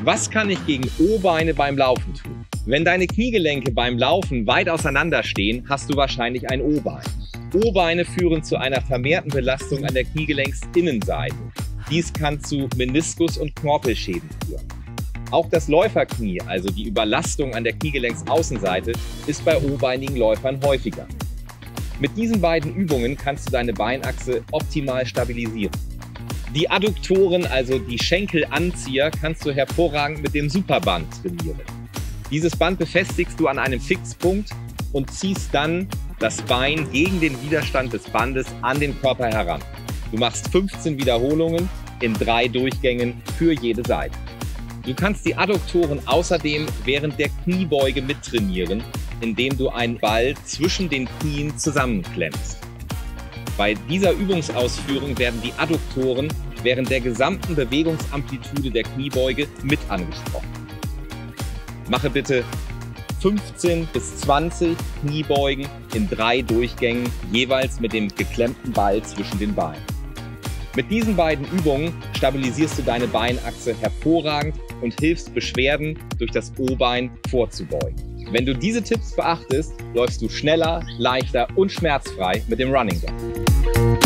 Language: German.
Was kann ich gegen O-Beine beim Laufen tun? Wenn deine Kniegelenke beim Laufen weit auseinander stehen, hast du wahrscheinlich ein O-Bein. O-Beine führen zu einer vermehrten Belastung an der Kniegelenksinnenseite. Dies kann zu Meniskus- und Knorpelschäden führen. Auch das Läuferknie, also die Überlastung an der Kniegelenksaußenseite, ist bei O-beinigen Läufern häufiger. Mit diesen beiden Übungen kannst du deine Beinachse optimal stabilisieren. Die Adduktoren, also die Schenkelanzieher, kannst du hervorragend mit dem Superband trainieren. Dieses Band befestigst du an einem Fixpunkt und ziehst dann das Bein gegen den Widerstand des Bandes an den Körper heran. Du machst 15 Wiederholungen in 3 Durchgängen für jede Seite. Du kannst die Adduktoren außerdem während der Kniebeuge mittrainieren, indem du einen Ball zwischen den Knien zusammenklemmst. Bei dieser Übungsausführung werden die Adduktoren während der gesamten Bewegungsamplitude der Kniebeuge mit angesprochen. Mache bitte 15 bis 20 Kniebeugen in 3 Durchgängen, jeweils mit dem geklemmten Ball zwischen den Beinen. Mit diesen beiden Übungen stabilisierst du deine Beinachse hervorragend und hilfst Beschwerden durch das O-Bein vorzubeugen. Wenn du diese Tipps beachtest, läufst du schneller, leichter und schmerzfrei mit dem Running Gap.